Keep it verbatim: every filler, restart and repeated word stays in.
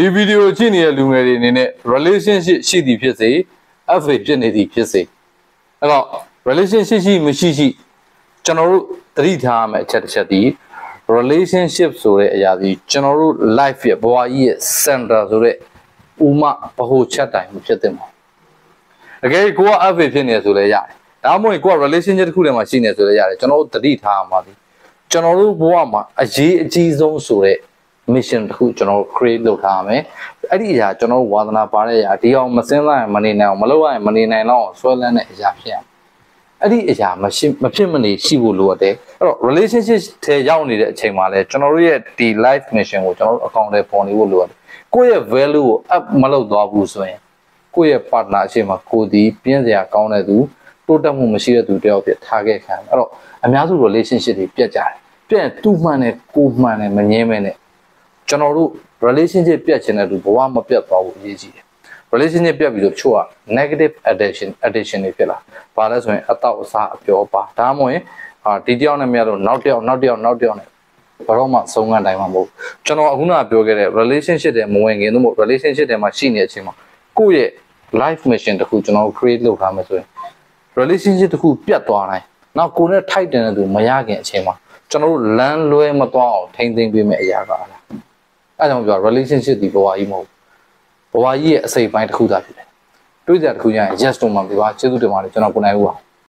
ဒီဗီဒီယိုကြည့်နေတဲ့လူငယ်တွေအနေနဲ့ relationship ရှိသည်ဖြစ်စေ F A ဖြစ်နေသည်ဖြစ်စေအဲ့တော့ relationship ရှိမရှိရှိကျွန်တော်တို့သတိထားရမယ့်အချက်တစ်ချက်ဒီ relationship ဆိုတဲ့အရာဒီကျွန်တော်တို့ life ရဲ့ဘဝကြီးရဲ့ center ဆိုတဲ့ဥမဘဟုချက်တိုင်မဖြစ်သင့်ပါဘူးတကယ်ကိုက F A ဖြစ်နေဆိုလဲရတယ်ဒါမှမဟုတ်ကိုက relationship တစ်ခုတည်းမှာရှိနေဆိုလဲရတယ်ကျွန်တော်တို့သတိထားရမှာဒီကျွန်တော်တို့ဘဝမှာအရေးအကြီးဆုံးဆိုတဲ့ mission တစ်ခုကျွန်တော်တို့ create လုပ်ထားရမယ်အဲ့ဒီအရာကျွန်တော်တို့ဝါသနာပါတဲ့အရာဒီအောင်မစင်းလိုက်မနေနိုင်အောင်မလုပ်ရရင်မနေနိုင်တော့ဆွဲလန်းတဲ့အရာဖြစ်ရမယ်အဲ့ဒီအရာမရှိမဖြစ်မနေရှိဖို့လိုအပ်တယ်အဲ့တော့ relationship ထဲရောက်နေတဲ့အချိန်မှာလဲကျွန်တော်တို့ရဲ့ဒီ life mission ကိုကျွန်တော်တို့အကောင့်ထဲပေါ်နေဖို့လိုအပ်တယ်ကိုယ့်ရဲ့ value ကို up မလုပ်သွားဘူးဆိုရင်ကိုယ့်ရဲ့ partner အချိန်မှာကိုဒီပြင်းစရာကောင်းတဲ့သူတိုးတက်မှုမရှိတဲ့သူတယောက်ဖြစ်ထားခဲ့ခံအဲ့တော့အများစု relationship တွေပြတ်ကြတယ်ပြတ်တူမှန်တယ်ကိုမှန်တယ်မငြင်းမဲနဲ့ကျွန်တော်တို့ relationship ပြတ်ချင်တဲ့သူဘဝမပြတ်သွားဘူးအရေးကြီးတယ် relationship ပြတ်ပြီးတော့ချို့က negative addiction addiction တွေဖြစ်လာဘာလဲဆိုရင်အတော့အစားအပြောပါဒါမှမဟုတ်ရင်အာဒီတယောက်နဲ့မရတော့နောက်တယောက်နောက်တယောက်နောက်တယောက်နဲ့ဘာတော့မှဆုံးခံတိုင်းမှာမဟုတ်ကျွန်တော်အခုနကပြောခဲ့တဲ့ relationship တွေမဝင်ခင်သို့မဟုတ် relationship တွေမှာရှိနေတဲ့အချိန်မှာကိုယ့်ရဲ့ life mission တခုကျွန်တော် create လုပ်ထားမယ်ဆိုရင် relationship တခုပြတ်သွားတိုင်းနောက်ကိုယ်နဲ့ထိုက်တယ်တဲ့သူမရခင်အချိန်မှာကျွန်တော်တို့လမ်းလွဲမသွားအောင်ထိန်းသိမ်းပေးမယ့်အရာကလားအဲ့ဒါကြောင့်ပြော relationship ဒီဘဝကြီးမဟုတ်ဘဝကြီးရဲ့အစိပ်ပိုင်းတစ်ခုသာဖြစ်တယ်တွေးကြတစ်ခုရရင် yes တော့မှပြပါကျေးဇူးတင်ပါတယ်ကျွန်တော်ကိုနိုင်ဦးပါ